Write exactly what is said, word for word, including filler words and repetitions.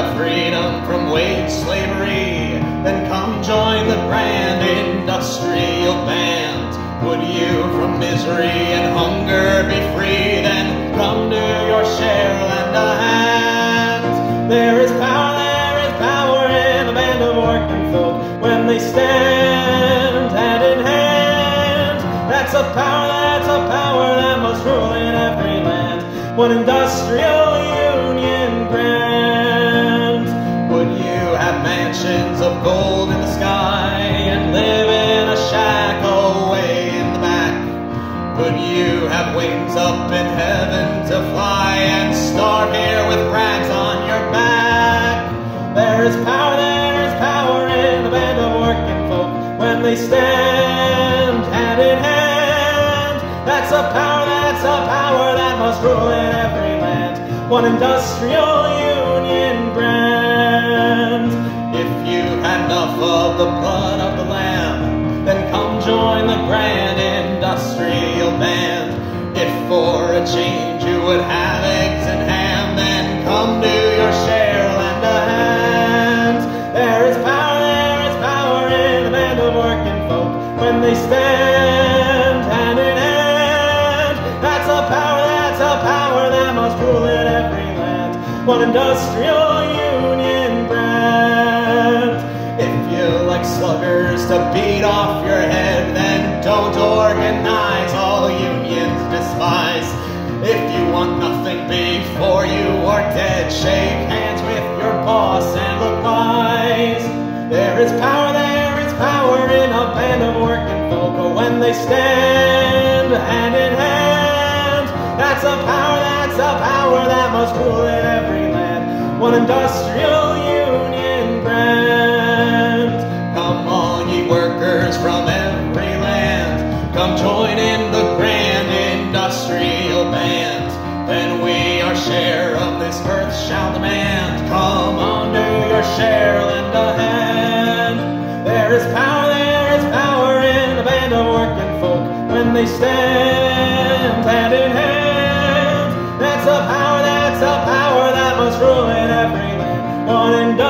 freedom from wage slavery, then come join the grand industrial band. Would you from misery and hunger be free, then come do your share, lend a hand. There is power, there is power in a band of working folk when they stand hand in hand. That's a power, that's a power that must rule in every land. One industrial union grand. Would you have mansions of gold in the sky and live in a shack away in the back? Would you have wings up in heaven to fly and start here with rags on your back? There is power, there is power in the band of working folk when they stand hand in hand. That's a power, that's a power that must rule in every land. One industrial union brand. If you had enough of the blood of the lamb, then come join the grand industrial band. If for a change you would have eggs and ham, then come do your share, lend a hand. There is power, there is power in the band of working folk when they stand hand in hand. That's a power, that's a power that must rule in every land. One industrial union brand. If you like sluggers to beat off your head, then don't organize, all unions despise. If you want nothing before you are dead, shake hands with your boss and look wise. There is power, there is power in a band of working folk when they stand hand in hand. That's a power, that's a power that must rule in every land. One industrial union brand. Come on, ye workers from every land, come join in the grand industrial band. Then we our share of this earth shall demand. Come on, do your share, lend a hand. There is power, there is power in the band of working folk when they stand hand in hand. That's a power, that's a power that must rule in every land. One industrial